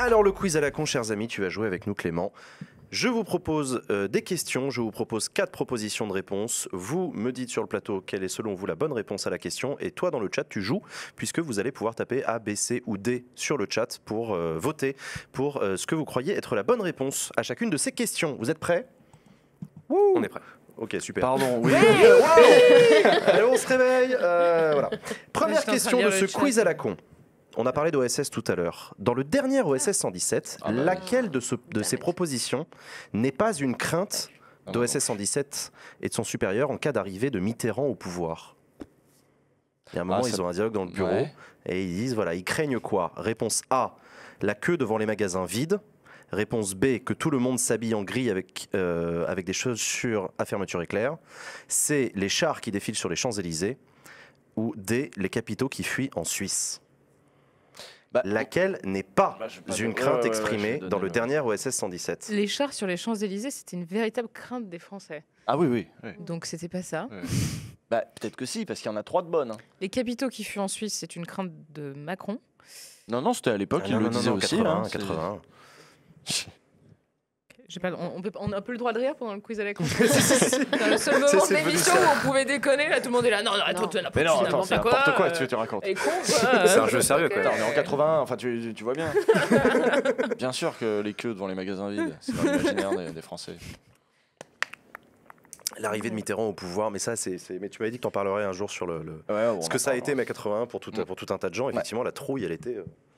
Alors le quiz à la con, chers amis, tu vas jouer avec nous Clément. Je vous propose des questions, je vous propose 4 propositions de réponses. Vous me dites sur le plateau quelle est selon vous la bonne réponse à la question. Et toi dans le chat tu joues puisque vous allez pouvoir taper A, B, C ou D sur le chat pour voter pour ce que vous croyez être la bonne réponse à chacune de ces questions. Vous êtes prêts? On est prêts. Ok, super. Pardon, oui. Allez, on se réveille. Voilà. Première question de ce quiz à la con. On a parlé d'OSS tout à l'heure. Dans le dernier OSS 117, laquelle de ces propositions n'est pas une crainte d'OSS 117 et de son supérieur en cas d'arrivée de Mitterrand au pouvoir? Il y a un moment, ils ont un dialogue dans le bureau et ils disent, voilà, ils craignent quoi? Réponse A, la queue devant les magasins vides. Réponse B, que tout le monde s'habille en gris avec des chaussures à fermeture éclair. C, les chars qui défilent sur les Champs-Élysées. Ou D, les capitaux qui fuient en Suisse. Laquelle n'est pas une crainte exprimée dans le dernier OSS 117? Les chars sur les Champs-Élysées, c'était une véritable crainte des Français. Ah oui. Donc c'était pas ça. Peut-être que si, parce qu'il y en a 3 de bonnes. Hein. Les capitaux qui fuient en Suisse, c'est une crainte de Macron. Non, c'était à l'époque, il le disait aussi. 80, 80. On a un peu le droit de rire pendant le quiz à la con. C'est le seul moment de l'émission où on pouvait déconner. Là, tout le monde est là. Non, attends, tu n'importe quoi, tu racontes. C'est un jeu sérieux, quoi. On est en 80, enfin, tu vois bien. Bien sûr que les queues devant les magasins vides, c'est dans l'imaginaire des Français. L'arrivée de Mitterrand au pouvoir, mais ça, mais tu m'avais dit que tu en parlerais un jour sur ce que ça a été, mai 81, pour tout un tas de gens. Effectivement, la trouille, elle était...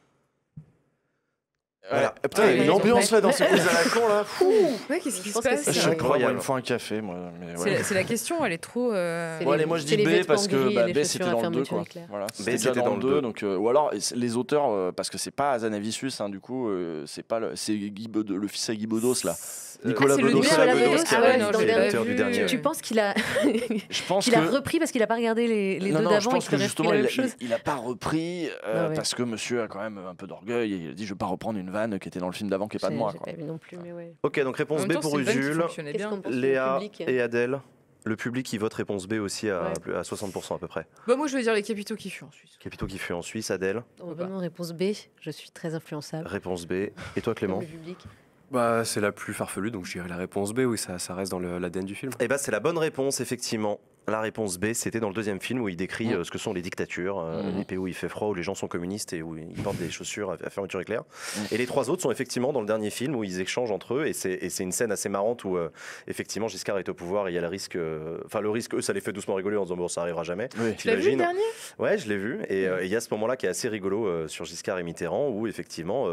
Voilà. Putain, il y a une ambiance là dans ce quiz à la con là. Qu'est-ce qui se passe? Je crois une fois un café, moi. C'est la question, elle est trop. Allez, moi je dis B parce que B c'était dans le 2 quoi. Voilà, c'était déjà dans le 2 donc ou alors les auteurs parce que c'est pas Azanavicius du coup c'est le fils à Guy Bedos là. Nicolas Bedos qui est l'auteur du dernier. Tu penses qu'il a repris parce qu'il a pas regardé les deux d'avant et qu'il aurait repris la même chose? Il a pas repris parce que monsieur a quand même un peu d'orgueil et il a dit je vais pas reprendre une vanne qui était dans le film d'avant qui est pas de moi. J'ai pas vu non plus, mais ouais. Ok, donc réponse B pour Usul, Léa et Adèle. Le public qui vote réponse B aussi à 60% à peu près. Moi je veux dire les capitaux qui fuient en Suisse. Capitaux qui fuient en Suisse, Adèle. Non, réponse B, je suis très influençable. Réponse B. Et toi Clément? Le public. C'est la plus farfelue, donc je dirais la réponse B, oui, ça reste dans l'ADN du film. C'est la bonne réponse, effectivement. La réponse B, c'était dans le deuxième film où il décrit ce que sont les dictatures, les pays où il fait froid, où les gens sont communistes et où ils portent des chaussures à fermeture éclair. Et les 3 autres sont effectivement dans le dernier film où ils échangent entre eux et c'est une scène assez marrante où effectivement Giscard est au pouvoir et il y a le risque, eux ça les fait doucement rigoler en disant bon ça arrivera jamais. Tu l'as vu le dernier? Ouais, je l'ai vu et il y a ce moment-là qui est assez rigolo sur Giscard et Mitterrand où effectivement...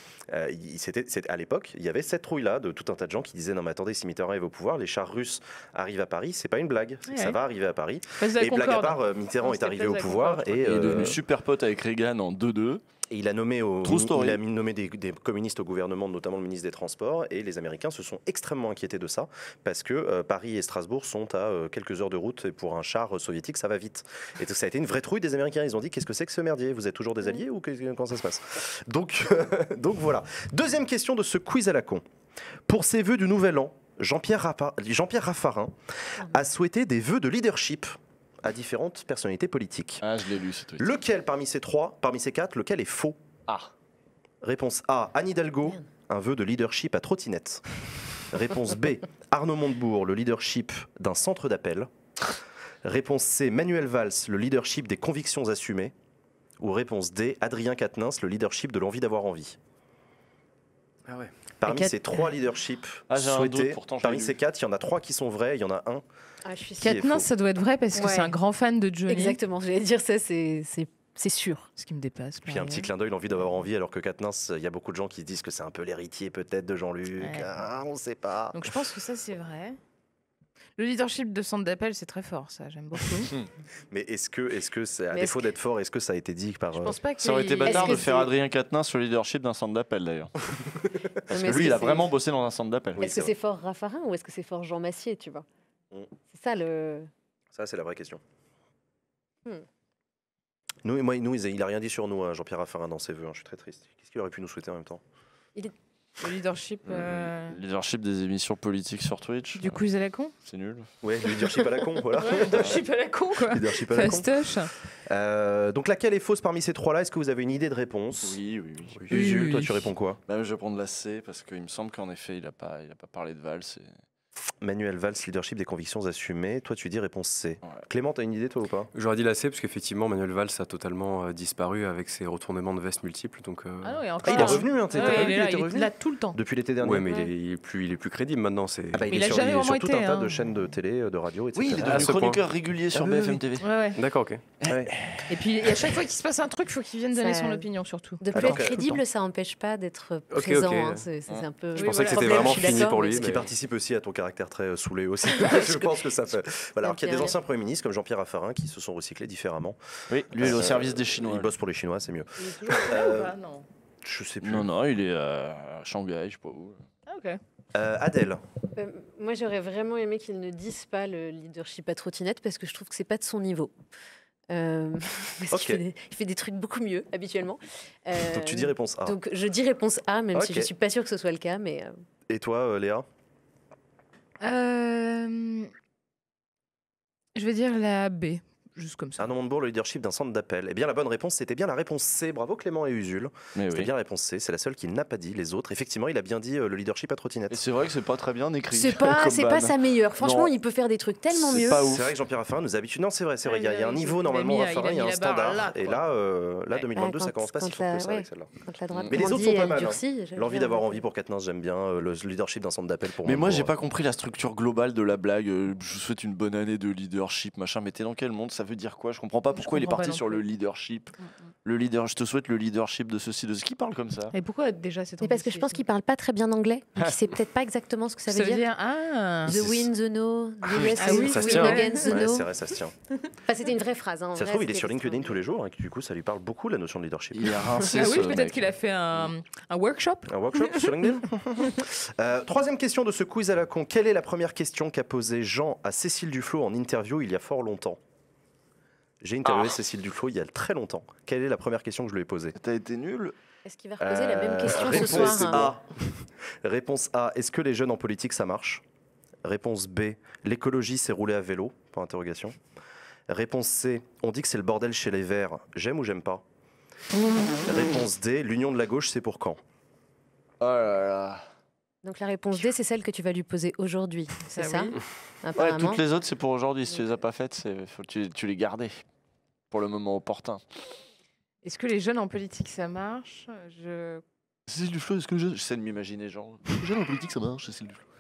à l'époque, il y avait cette trouille-là de tout un tas de gens qui disaient non mais attendez, si Mitterrand arrive au pouvoir, les chars russes arrivent à Paris, c'est pas une blague, ça va arriver à Paris. Et blague à part, Mitterrand est arrivé au pouvoir et il est devenu super pote avec Reagan en 2-2. Et il a nommé des communistes au gouvernement, notamment le ministre des Transports, et les Américains se sont extrêmement inquiétés de ça, parce que Paris et Strasbourg sont à quelques heures de route, et pour un char soviétique, ça va vite. Et ça a été une vraie trouille des Américains. Ils ont dit, qu'est-ce que c'est que ce merdier? Vous êtes toujours des alliés ou comment ça se passe? Donc voilà. Deuxième question de ce quiz à la con. Pour ses vœux du Nouvel An, Jean-Pierre Raffarin a souhaité des vœux de leadership à différentes personnalités politiques. Ah, je l'ai lu ce truc. Lequel parmi ces 4, lequel est faux? Réponse A, Anne Hidalgo, un vœu de leadership à trottinette. Réponse B, Arnaud Montebourg, le leadership d'un centre d'appel. Réponse C, Manuel Valls, le leadership des convictions assumées. Ou réponse D, Adrien Quatennens, le leadership de l'envie d'avoir envie. Ah ouais. Parmi ces 3 leaderships souhaités, parmi ces 4, il y en a 3 qui sont vrais, il y en a un. Quatennens, ça doit être vrai parce que c'est un grand fan de Johnny. Exactement, j'allais dire ça, c'est sûr. Ce qui me dépasse. Puis un petit clin d'œil, l'envie d'avoir envie, alors que Quatennens, il y a beaucoup de gens qui se disent que c'est un peu l'héritier peut-être de Jean-Luc. On ne sait pas. Donc je pense que ça c'est vrai. Le leadership de centre d'appel, c'est très fort, ça, j'aime beaucoup. Mais est-ce que c'est, à défaut d'être fort, est-ce que ça a été dit par... Je pense pas que ça aurait été bâtard de faire Adrien Quatennens sur le leadership d'un centre d'appel d'ailleurs. Parce que lui, il a vraiment bossé dans un centre d'appel. Est-ce que c'est fort Raffarin ou est-ce que c'est fort Jean Massier, tu vois? C'est ça le... Ça, c'est la vraie question. Nous, il a rien dit sur nous, Jean-Pierre Raffarin, dans ses vœux. Je suis très triste. Qu'est-ce qu'il aurait pu nous souhaiter en même temps? Le leadership. Leadership des émissions politiques sur Twitch. Du quiz à la con. C'est nul. Ouais, leadership à la con, voilà. Ouais, leadership à la con, quoi. Leadership à la con. Fastoche. Donc laquelle est fausse parmi ces trois-là? Est-ce que vous avez une idée de réponse? Oui. Usul, toi tu réponds quoi? Je vais prendre la C parce qu'il me semble qu'en effet il a pas parlé de Valls. Manuel Valls, leadership des convictions assumées. Toi, tu dis réponse C. Ouais. Clément, t'as une idée, toi, ou pas? J'aurais dit la C, parce qu'effectivement, Manuel Valls a totalement disparu avec ses retournements de veste multiples. Donc, Ah non, il est revenu, hein, il est là tout le temps. Depuis l'été dernier. Oui, mais il est plus crédible maintenant. il est sur tout un tas de chaînes de télé, de radio, etc. Oui, il est devenu chroniqueur régulier sur BFM TV. Ouais. D'accord, ok. Et puis, à chaque fois qu'il se passe un truc, il faut qu'il vienne donner son opinion, surtout. De plus être crédible, ça n'empêche pas d'être présent. C'est un peu. Je pensais que c'était vraiment fini pour lui. Ce qui participe aussi à ton caractère très saoulé aussi. Je pense que ça fait. Voilà, alors qu'il y a des anciens premiers ministres comme Jean-Pierre Raffarin qui se sont recyclés différemment. Oui, lui il est au service des Chinois. Il bosse pour les Chinois, c'est mieux. Il est toujours là ou pas? Non. Je sais plus. Non, il est à Shanghai, je sais pas où. Ah, ok. Adèle. Moi, j'aurais vraiment aimé qu'ils ne disent pas le leadership à trottinette parce que je trouve que c'est pas de son niveau. Parce qu'il fait des trucs beaucoup mieux habituellement. Donc tu dis réponse A. Donc je dis réponse A, même si je suis pas sûre que ce soit le cas. Mais Et toi, Léa? Je vais dire la B, juste comme ça. Arnaud Montebourg, le leadership d'un centre d'appel. Eh bien, la bonne réponse, c'était bien la réponse C. Bravo Clément et Usul. C'était bien la réponse C. C'est la seule qu'il n'a pas dit. Les autres, effectivement, il a bien dit le leadership à trottinette. Et c'est vrai que c'est pas très bien écrit. C'est pas sa meilleure. Franchement, il peut faire des trucs tellement mieux. C'est vrai que Jean-Pierre Raffarin nous habitue. Non, c'est vrai. Il y a un niveau normalement Raffarin, il y a un standard. Et là, 2022, ça commence pas si fort que ça avec celle-là. Mais les autres sont pas mal. L'envie d'avoir envie pour Quatennens, j'aime bien. Le leadership d'un centre d'appel pour moi. Mais moi, j'ai pas compris la structure globale de la blague. Je vous souhaite une bonne année de leadership, machin. Mais t'es dans quel monde? Ça veut dire quoi? Je comprends pas pourquoi il est parti sur le leadership. Je te souhaite le leadership de ceci, de ce qui parle comme ça. Et pourquoi déjà c'est parce que je pense qu'il parle pas très bien anglais. Donc il sait peut-être pas exactement ce que ça veut dire. The win, the no, the yes, ça se tient. Against the no. C'est vrai, ça se tient. C'était une vraie phrase. Ça se trouve, il est sur LinkedIn tous les jours. Et du coup, ça lui parle beaucoup la notion de leadership. Il est rincé. Peut-être qu'il a fait un workshop. Un workshop sur LinkedIn. Troisième question de ce quiz à la con. Quelle est la première question qu'a posée Jean à Cécile Duflot en interview il y a fort longtemps? J'ai interviewé Cécile Duflot il y a très longtemps. Quelle est la première question que je lui ai posée? T'as été nul? Est-ce qu'il va reposer la même question ce soir? Réponse A. Est-ce que les jeunes en politique, ça marche? Réponse B. L'écologie, c'est rouler à vélo? Point d'interrogation. Réponse C. On dit que c'est le bordel chez les Verts. J'aime ou j'aime pas? Réponse D. L'union de la gauche, c'est pour quand? Oh là là. Donc la réponse D, c'est celle que tu vas lui poser aujourd'hui, c'est ça? Ouais, toutes les autres, c'est pour aujourd'hui. Si tu les as pas faites, faut que tu les gardes pour le moment opportun. Est-ce que les jeunes en politique, ça marche? Cécile Duflot, est-ce que j'essaie de m'imaginer, genre, les jeunes en politique, ça marche, Cécile Duflot.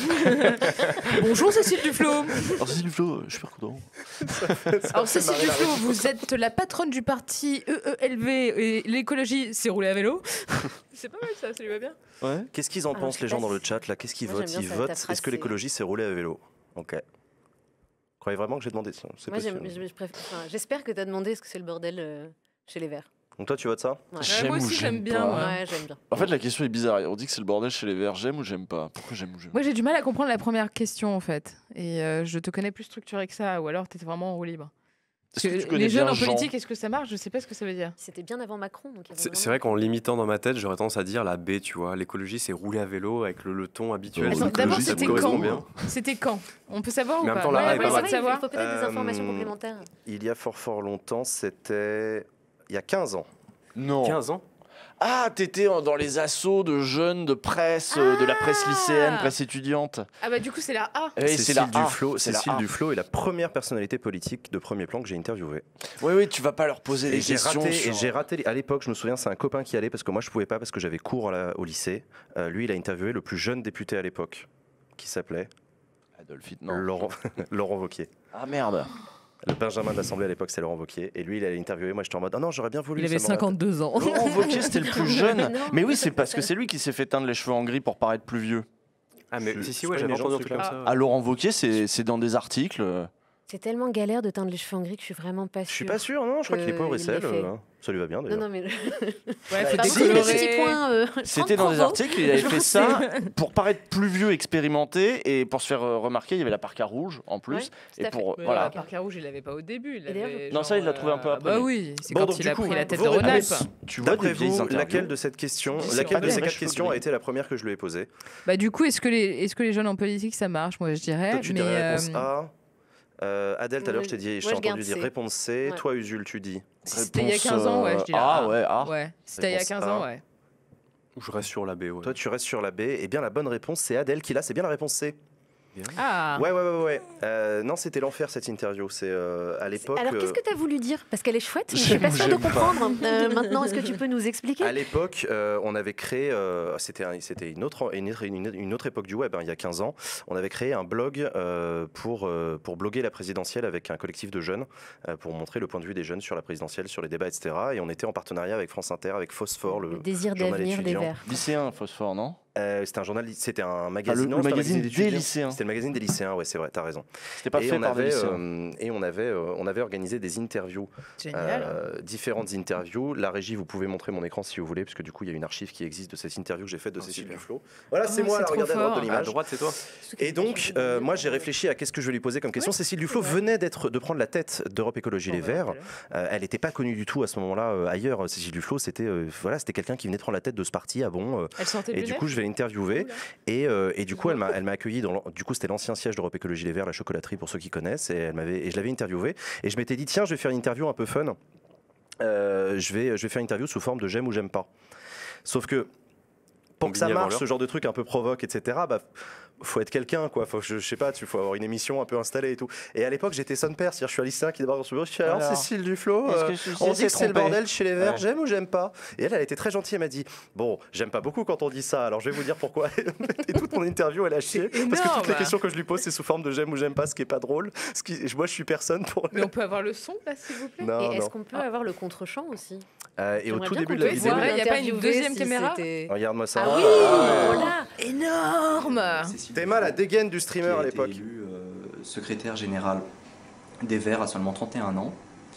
Bonjour Cécile Duflot. Alors Cécile Duflot, je suis super content. Alors Cécile Duflot, vous êtes la patronne du parti EELV et l'écologie, c'est rouler à vélo. C'est pas mal ça lui va bien. Ouais. Qu'est-ce qu'ils en pensent les gens dans le chat là? Qu'est-ce qu'ils votent? Ils votent. Est-ce que l'écologie c'est rouler à vélo? Ok. Vous croyez vraiment que j'ai demandé ça? Moi j'espère que tu as demandé est-ce que c'est le bordel chez les Verts. Donc toi tu votes ça? Moi aussi j'aime bien. Ouais, j'aime bien. En fait la question est bizarre. On dit que c'est le bordel chez les Verts. J'aime ou j'aime pas? Pourquoi j'aime ou j'aime pas? Moi j'ai du mal à comprendre la première question en fait. Et je te connais plus structuré que ça. Ou alors t'étais vraiment en roue libre. Les jeunes en politique, est-ce que ça marche? Je sais pas ce que ça veut dire. C'était bien avant Macron. C'est vrai qu'en limitant dans ma tête, j'aurais tendance à dire la B, tu vois. L'écologie, c'est rouler à vélo avec le ton habituel. D'abord, c'était quand? C'était quand? On peut savoir ou pas? Il faut peut-être des informations complémentaires. Il y a fort longtemps, c'était il y a 15 ans. Non. 15 ans? Ah, t'étais dans les assos de jeunes de presse, de la presse lycéenne, presse étudiante. Ah bah du coup c'est la A. Cécile Duflot est la première personnalité politique de premier plan que j'ai interviewée. Oui, tu vas pas leur poser des questions. J'ai raté. À l'époque, je me souviens, c'est un copain qui allait parce que moi je pouvais pas parce que j'avais cours au lycée. Lui, il a interviewé le plus jeune député à l'époque, qui s'appelait Adolphe Laurent Wauquiez. Ah merde. Le Benjamin de l'Assemblée à l'époque, c'est Laurent Wauquiez. Et lui, il allait interviewer. Moi, j'étais en mode non, j'aurais bien voulu. Il avait 52 ans. Laurent Wauquiez, c'était le plus jeune. Mais oui, c'est parce que c'est lui qui s'est fait teindre les cheveux en gris pour paraître plus vieux. Ah, mais si, j'avais entendu un truc comme ça. Ah, Laurent Wauquiez, c'est dans des articles. C'est tellement galère de teindre les cheveux en gris que je suis vraiment pas sûre. Je suis pas sûr, non. Je crois qu'il est pauvre et sel. Ça lui va bien d'ailleurs. Non, mais. C'était dans des articles, il avait fait ça pour paraître plus vieux, expérimenté et pour se faire remarquer. Il y avait la parka rouge en plus. Et pour voilà. La parka rouge, il l'avait pas au début. Non, ça, il l'a trouvé un peu après. Bah oui, c'est quand il a pris la tête de Rhône-Alpes. D'après vous, laquelle de ces 4 questions a été la première que je lui ai posée? Bah du coup, est-ce que les jeunes en politique, ça marche? Moi, je dirais. Tu dirais réponse A. Adèle, tout à l'heure, je t'ai entendu dire réponse C. Toi, Usul, tu dis c'était il y a 15 ans, ouais, je dis là. Ouais, c'était il y a 15 ans, ouais. Je reste sur la B, ouais. Toi, tu restes sur la B. Eh bien, la bonne réponse, c'est Adèle qui l'a. C'est bien la réponse C. Ah. Ouais. Non, c'était l'enfer cette interview. C'est à l'époque. Alors, qu'est-ce que tu as voulu dire? Parce qu'elle est chouette, mais je suis pas sûre de comprendre. Maintenant, est-ce que tu peux nous expliquer? À l'époque, on avait créé. C'était une autre époque du web, il y a 15 ans. On avait créé un blog pour bloguer la présidentielle avec un collectif de jeunes, pour montrer le point de vue des jeunes sur la présidentielle, sur les débats, etc. Et on était en partenariat avec France Inter, avec Phosphore, le désir d'avenir des Verts. Lycéen, Phosphore, non? C'était un magazine. Le magazine des lycéens. C'était le magazine des lycéens, ouais, c'est vrai, t'as raison. C'était pas fait par des lycéens. Et on avait organisé des interviews. Génial. Différentes interviews. La régie, vous pouvez montrer mon écran si vous voulez, parce que du coup, il y a une archive qui existe de cette interview que j'ai faite de Cécile Duflot. Voilà, c'est moi, là, regardez à droite de l'image. À droite, c'est toi. Et donc, moi, j'ai réfléchi à qu'est-ce que je vais lui poser comme question. Cécile Duflot venait de prendre la tête d'Europe Écologie Les Verts. Elle n'était pas connue du tout à ce moment-là ailleurs. Cécile Duflot, c'était quelqu'un qui venait de prendre la tête de ce parti à bon. Et du coup, je vais l'interviewer. Et du coup, elle m'a accueilli du coup, c'était l'ancien siège d'Europe Écologie Les Verts, la chocolaterie pour ceux qui connaissent. Et je l'avais interviewée. Et je m'étais dit, tiens, je vais faire une interview un peu fun. Je vais faire une interview sous forme de j'aime ou j'aime pas. Sauf que pour que ça marche, ce genre de truc un peu provoque, etc., faut être quelqu'un, quoi. Je sais pas, faut avoir une émission un peu installée et tout. Et à l'époque, j'étais son père, c'est-à-dire je suis un lycéen qui débarque dans ce bureau. Je suis alors Cécile Duflot, on dit que c'est le bordel chez les Verts, j'aime ou j'aime pas. Et elle a été très gentille, elle m'a dit bon, j'aime pas beaucoup quand on dit ça, alors je vais vous dire pourquoi. Et toute mon interview, elle a chié. Parce que toutes les questions que je lui pose, c'est sous forme de j'aime ou j'aime pas, ce qui est pas drôle. Moi, je suis personne pour. Mais on peut avoir le son, là, s'il vous plaît. Et est-ce qu'on peut avoir le contre-champ aussi? Et au tout début de la vidéo, il n'y a pas une deuxième caméra? Regarde-moi ça. Ah oui, voilà. Énorme. Théma, la dégaine du streamer à l'époque. Élu secrétaire général des Verts à seulement 31 ans.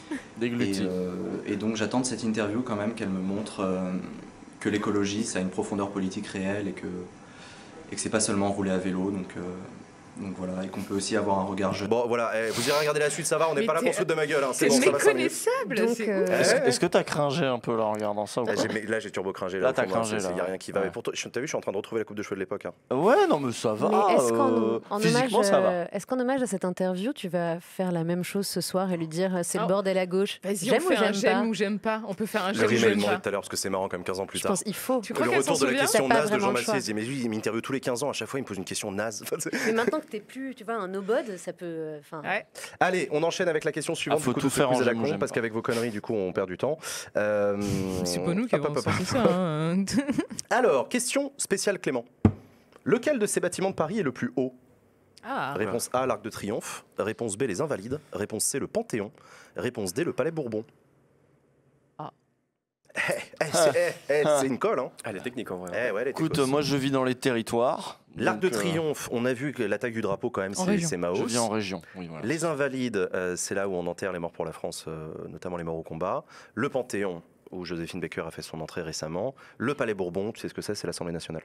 Et donc j'attends de cette interview quand même qu'elle me montre que l'écologie, ça a une profondeur politique réelle et que c'est pas seulement rouler à vélo. Donc voilà, et qu'on peut aussi avoir un regard jeune. Bon voilà, vous irez regarder la suite, ça va, on n'est pas là pour se foutre de ma gueule. C'est bon, méconnaissable. Est-ce que t'as cringé un peu là en regardant ça ou pas? Là j'ai turbo cringé. Là t'as cringé, il n'y a rien qui va. Mais pour toi, t'as vu, je suis en train de retrouver la coupe de cheveux de l'époque. Ouais, non mais ça va. Mais est-ce qu'en va. hommage à cette interview, tu vas faire la même chose ce soir et lui dire c'est le bordel à gauche? J'aime ou j'aime pas. On peut faire un j'aime ou j'aime pas. Tout à l'heure parce que c'est marrant quand même 15 ans plus tard. Je pense il faut. Le retour de la question naze de Jean Massier. Mais lui, il m'interviewe tous les 15 ans. À chaque fois, il me pose une question naze. Mais maintenant que t'es plus, tu vois, un no-bod, ça peut. Ouais. Allez, on enchaîne avec la question suivante. Faut tout faire en la con, parce qu'avec vos conneries, du coup, on perd du temps. C'est pas nous qui avons sorti ça. Alors, question spéciale Clément. Lequel de ces bâtiments de Paris est le plus haut? Réponse A, l'Arc de Triomphe. Réponse B, les Invalides. Réponse C, le Panthéon. Réponse D, le Palais Bourbon. C'est une colle, hein. Elle est technique en vrai. Écoute, moi je vis dans les territoires. L'Arc de Triomphe, on a vu que l'attaque du drapeau quand même, c'est Maos. Je vis en région. Oui, voilà. Les Invalides, c'est là où on enterre les morts pour la France, notamment les morts au combat. Le Panthéon, où Joséphine Baker a fait son entrée récemment. Le Palais Bourbon, tu sais ce que c'est l'Assemblée nationale.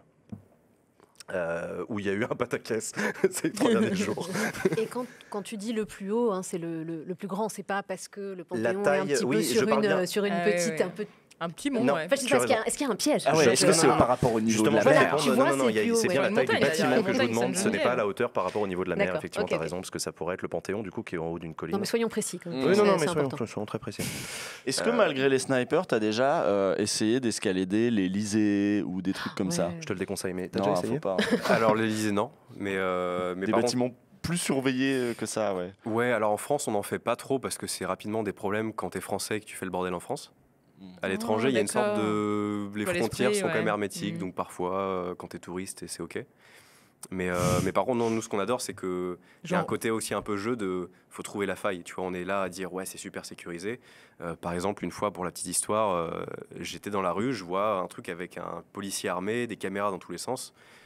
Où il y a eu un pataquès ces 3 derniers jours. Et quand tu dis le plus haut, hein, c'est le plus grand, c'est pas parce que le Panthéon taille, est un petit peu sur une petite, un petit mont. Non, est-ce qu'il y a un piège? Est-ce que c'est par rapport au niveau de la mer? Non, c'est bien la taille du bâtiment que je vous demande. Ce n'est pas la hauteur par rapport au niveau de la mer. Effectivement, tu as raison, parce que ça pourrait être le Panthéon, du coup, qui est en haut d'une colline. Non, mais soyons précis. Oui, non, mais soyons très précis. Est-ce que malgré les snipers, tu as déjà essayé d'escalader l'Élysée ou des trucs comme ça? Je te le déconseille, mais t'as déjà essayé? Alors, l'Élysée, non. Mais des bâtiments plus surveillés que ça, ouais. Ouais, alors en France, on n'en fait pas trop parce que c'est rapidement des problèmes quand t'es français et que tu fais le bordel en France. À l'étranger, il y a une sorte de... Les frontières sont quand même hermétiques, donc parfois, quand t'es touriste, c'est OK. Mais par contre, non, nous, ce qu'on adore, c'est qu'il y a un côté aussi un peu jeu de... faut trouver la faille. Tu vois, on est là à dire, ouais, c'est super sécurisé. Par exemple, une fois, pour la petite histoire, j'étais dans la rue, je vois un truc avec un policier armé, des caméras dans tous les sens.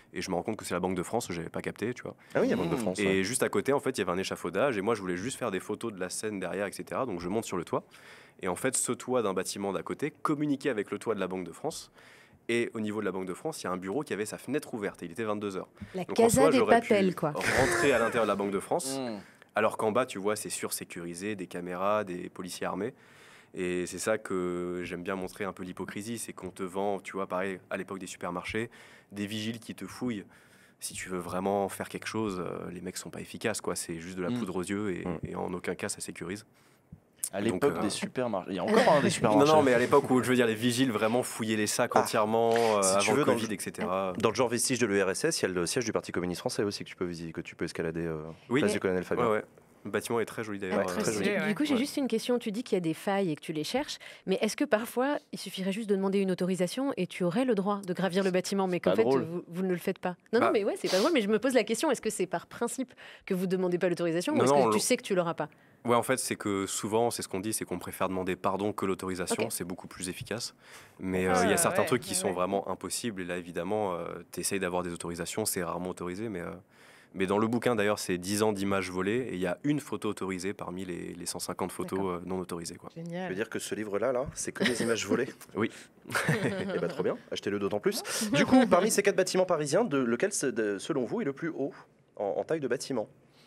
Et je me rends compte que c'est la Banque de France, je n'avais pas capté, tu vois. Ah oui, la Banque de France. Et juste à côté, en fait, il y avait un échafaudage et moi, je voulais juste faire des photos de la scène derrière, etc. Donc je monte sur le toit. Et en fait, ce toit d'un bâtiment d'à côté communiquait avec le toit de la Banque de France. Et au niveau de la Banque de France, il y a un bureau qui avait sa fenêtre ouverte et il était 22h. La Casa des Papel, quoi. Rentrer à l'intérieur de la Banque de France, alors qu'en bas, tu vois, c'est sursécurisé, des caméras, des policiers armés. Et c'est ça que j'aime bien montrer un peu l'hypocrisie, c'est qu'on te vend, tu vois, pareil, à l'époque des supermarchés, des vigiles qui te fouillent. Si tu veux vraiment faire quelque chose, les mecs sont pas efficaces, quoi. C'est juste de la poudre aux yeux et en aucun cas ça sécurise. À l'époque des supermarchés. Il y a encore des supermarchés. Non, mais à l'époque où, je veux dire, les vigiles vraiment fouillaient les sacs entièrement avant le Covid, etc. Dans le genre vestige de l'URSS, il y a le siège du Parti communiste français aussi que tu peux visiter, que tu peux escalader. Place du colonel Fabien. Ouais. Le bâtiment est très joli d'ailleurs. Très joli. Du coup, j'ai juste une question. Tu dis qu'il y a des failles et que tu les cherches, mais est-ce que parfois, il suffirait juste de demander une autorisation et tu aurais le droit de gravir le bâtiment, mais qu'en fait, vous ne le faites pas? Non, mais ouais, c'est pas drôle, mais je me pose la question, est-ce que c'est par principe que vous ne demandez pas l'autorisation ou est-ce que tu sais que tu l'auras pas? Ouais, en fait, c'est que souvent, c'est ce qu'on dit, c'est qu'on préfère demander pardon que l'autorisation. C'est beaucoup plus efficace. Mais il y a certains trucs qui sont vraiment impossibles. Et là, évidemment, tu essayes d'avoir des autorisations, c'est rarement autorisé. Mais dans le bouquin, d'ailleurs, c'est 10 ans d'images volées. Et il y a une photo autorisée parmi les 150 photos non autorisées. Quoi. Génial. Je veux dire que ce livre-là, c'est que des images volées? Oui. Et bah, trop bien, achetez-le d'autant plus. Du coup, parmi ces 4 bâtiments parisiens, lequel, selon vous, est le plus haut en taille de bâtiment?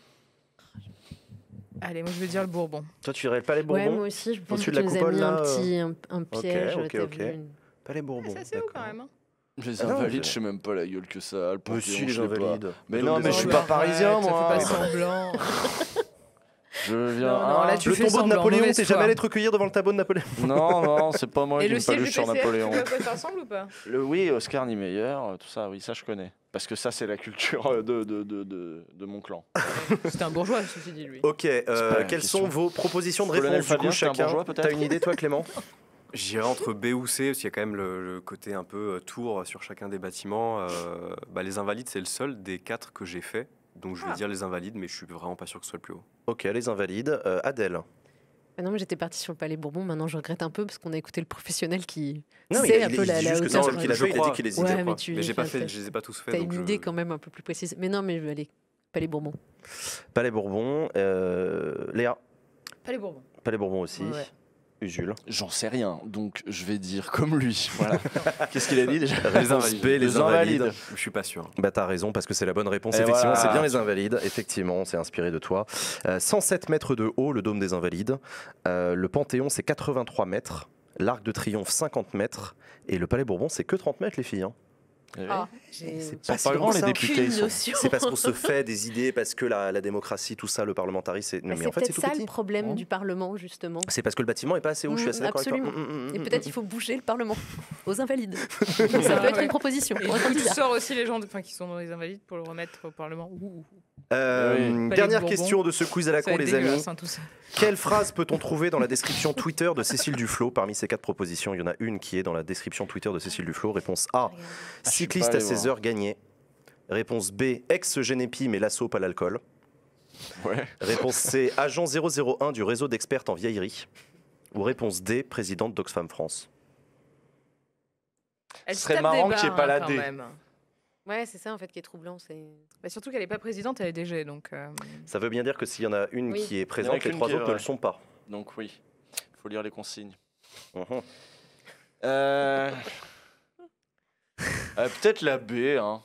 Allez, moi je veux dire le Bourbon. Toi, tu dirais le Palais Bourbon? Ouais, moi aussi, je pense que tu nous as mis un piège. Ok. Palais Bourbon. C'est assez haut quand même. Les Invalides, je sais même pas la gueule que ça a. Monsieur les Invalides. Mais non, mais je suis pas parisien, moi. Ça fait pas semblant. Je viens. Le tombeau de Napoléon, t'es jamais allé te recueillir devant le tableau de Napoléon? Non, c'est pas moi qui me paluche sur Napoléon. Tu vois quoi ça ressemble ou pas? Oui, Oscar Niemeyer, tout ça, oui, ça je connais. Parce que ça, c'est la culture de mon clan. C'était un bourgeois, ceci dit, lui. Ok, quelles sont vos propositions de réponse du coup, chacun? T'as une idée, toi, Clément? J'irais entre B ou C, parce qu'il y a quand même le côté un peu tour sur chacun des bâtiments. Les Invalides, c'est le seul des 4 que j'ai fait. Donc je vais dire les Invalides, mais je suis vraiment pas sûr que ce soit le plus haut. Ok, les Invalides. Adèle? Non, mais j'étais partie sur le Palais Bourbon. Maintenant, je regrette un peu parce qu'on a écouté le professionnel qui sait un peu la hauteur. Il a dit qu'il hésitait. Mais j'ai pas fait, je les ai pas tous faits. T'as une idée quand même un peu plus précise. Mais non, mais allez, Palais Bourbon. Palais Bourbon. Léa? Palais Bourbon. Palais Bourbon aussi. Ouais. Jules? J'en sais rien, donc je vais dire comme lui. Voilà. Qu'est-ce qu'il a dit déjà? Les Invalides. Les Invalides. Je suis pas sûr. Bah t'as raison parce que c'est la bonne réponse. Effectivement, c'est bien les Invalides. Effectivement, c'est inspiré de toi. 107 mètres de haut, le dôme des Invalides. Le Panthéon, c'est 83 mètres. L'Arc de Triomphe, 50 mètres. Et le Palais Bourbon, c'est que 30 mètres, les filles. Hein. C'est pas grand les députés. C'est parce qu'on se fait des idées, parce que la démocratie, tout ça, le parlementarisme. Mais en fait, c'est ça le problème du Parlement, justement. C'est parce que le bâtiment est pas assez haut. Je suis assez d'accord avec toi. Absolument. Et peut-être il faut bouger le Parlement aux Invalides. Ça peut être une proposition. Et tu sors aussi les gens qui sont dans les Invalides pour le remettre au Parlement. Dernière question de ce quiz à la con, les amis. Quelle phrase peut-on trouver dans la description Twitter de Cécile Duflot? Parmi ces 4 propositions, il y en a une qui est dans la description Twitter de Cécile Duflot. Réponse A, cycliste à 16 heures gagné. Réponse B, ex-Génépi mais l'assaut pas l'alcool. Réponse C, agent 001 du réseau d'expertes en vieillerie. Ou réponse D, présidente d'Oxfam France. Ce serait marrant qu'il n'y ait pas la D. Ouais, c'est ça en fait qui est troublant. Surtout qu'elle n'est pas présidente, elle est DG. Donc, ça veut bien dire que s'il y en a une qui est présente, les 3 autres ne le sont pas. Donc oui, il faut lire les consignes. Peut-être la B. Hein.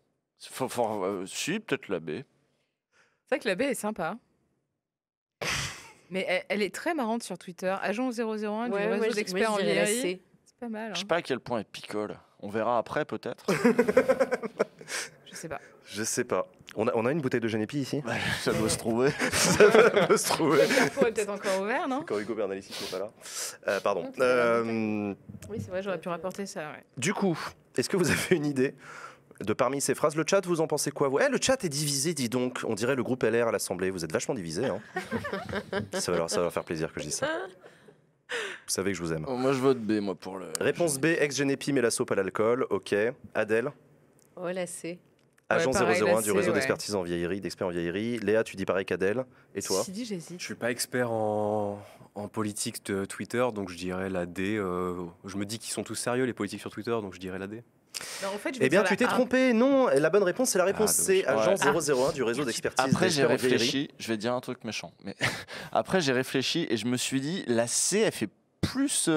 Si, peut-être la B. C'est vrai que la B est sympa. Mais elle est très marrante sur Twitter. Agent 001 du réseau d'experts en vieillerie. C'est pas mal. Hein. Je sais pas à quel point elle picole. On verra après, peut-être. Je sais pas. On a une bouteille de Génépi ici? Ça doit se trouver. Ça doit se trouver. Le carrefour est peut-être encore ouvert, non? Quand Hugo Bernalicis n'est pas là. Pardon. Oui, c'est vrai, j'aurais pu rapporter ça. Ouais. Du coup, est-ce que vous avez une idée de parmi ces phrases? Le chat, vous en pensez quoi, vous? Le chat est divisé, dis donc. On dirait le groupe LR à l'Assemblée. Vous êtes vachement divisés. Hein. Ça va leur faire plaisir que je dise ça. Vous savez que je vous aime. Moi, je vote B, moi, pour le... Réponse B, ex-Génépi mais l'assaut pas l'alcool. Ok. Adèle? La C. Agent 001 du réseau d'expertise en vieillerie, d'experts en vieillerie. Léa, tu dis pareil qu'Adèle. Et toi? J'hésite. Je suis pas expert en politique de Twitter, donc je dirais la D. Je me dis qu'ils sont tous sérieux, les politiques sur Twitter, donc je dirais la D. Non, en fait, eh bien, tu t'es trompé. Non, la bonne réponse, c'est la réponse C, agent 001 du réseau d'expertise. Après, j'ai réfléchi. Je vais dire un truc méchant. Mais après, j'ai réfléchi et je me suis dit, la C, elle fait plus.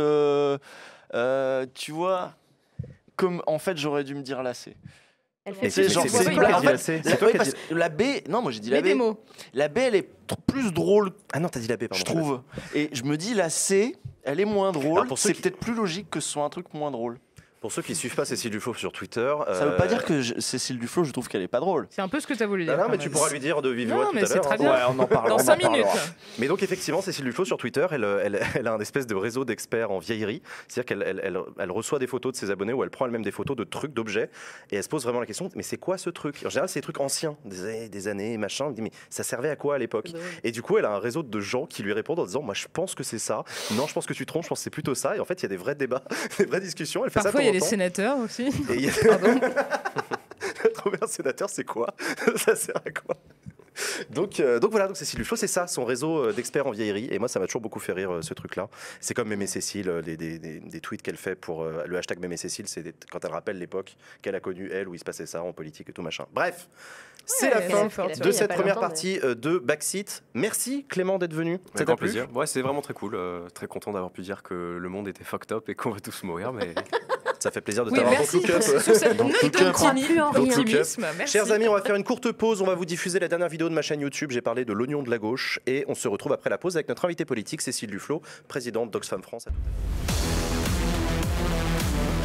Tu vois, comme en fait, j'aurais dû me dire la C. Elle fait c'est genre c'est toi qui as dit la B. Non, moi j'ai dit la B. La B, elle est plus drôle. Ah non, t'as dit la B, pardon. Je trouve. Et je me dis la C, elle est moins drôle. C'est peut-être plus logique que ce soit un truc moins drôle. Pour ceux qui ne suivent pas Cécile Duflot sur Twitter... Ça ne veut pas dire que Cécile Duflot, je trouve qu'elle n'est pas drôle. C'est un peu ce que tu as voulu dire. Non, mais tu pourras lui dire de vive voix tout à l'heure. Très bien. Ouais, on en parle. Dans 5 minutes. Mais donc, effectivement, Cécile Duflot sur Twitter, elle a un espèce de réseau d'experts en vieillerie. C'est-à-dire qu'elle reçoit des photos de ses abonnés ou elle prend elle-même des photos de trucs, d'objets. Et elle se pose vraiment la question, mais c'est quoi ce truc? En général, c'est des trucs anciens, des années, machin. Elle dit, mais ça servait à quoi à l'époque? Et du coup, elle a un réseau de gens qui lui répondent en disant, moi, je pense que c'est ça. Non, je pense que tu trompes, je pense que c'est plutôt ça. Et en fait, il y a des vrais débats, des vraies discussions. Elle fait Parfois, il y a les sénateurs aussi. Trouver un sénateur, c'est quoi? Ça sert à quoi? Donc voilà, donc Cécile Duflot, c'est ça, son réseau d'experts en vieillerie. Et moi, ça m'a toujours beaucoup fait rire, ce truc-là. C'est comme Mémé Cécile, des tweets qu'elle fait pour le hashtag Mémé Cécile, c'est quand elle rappelle l'époque qu'elle a connue, elle, où il se passait ça en politique et tout machin. Bref, c'est la fin de cette première partie de Backseat. Merci Clément d'être venu. Ça t'a plu? Ouais, c'est vraiment très cool. Très content d'avoir pu dire que le monde était fucked up et qu'on va tous mourir, mais... Ça fait plaisir de t'avoir dans Look-Up. Sur cette note d'optimisme. Chers amis, on va faire une courte pause. On va vous diffuser la dernière vidéo de ma chaîne YouTube. J'ai parlé de l'oignon de la gauche. Et on se retrouve après la pause avec notre invité politique, Cécile Duflot, présidente d'Oxfam France. À tout à l'heure.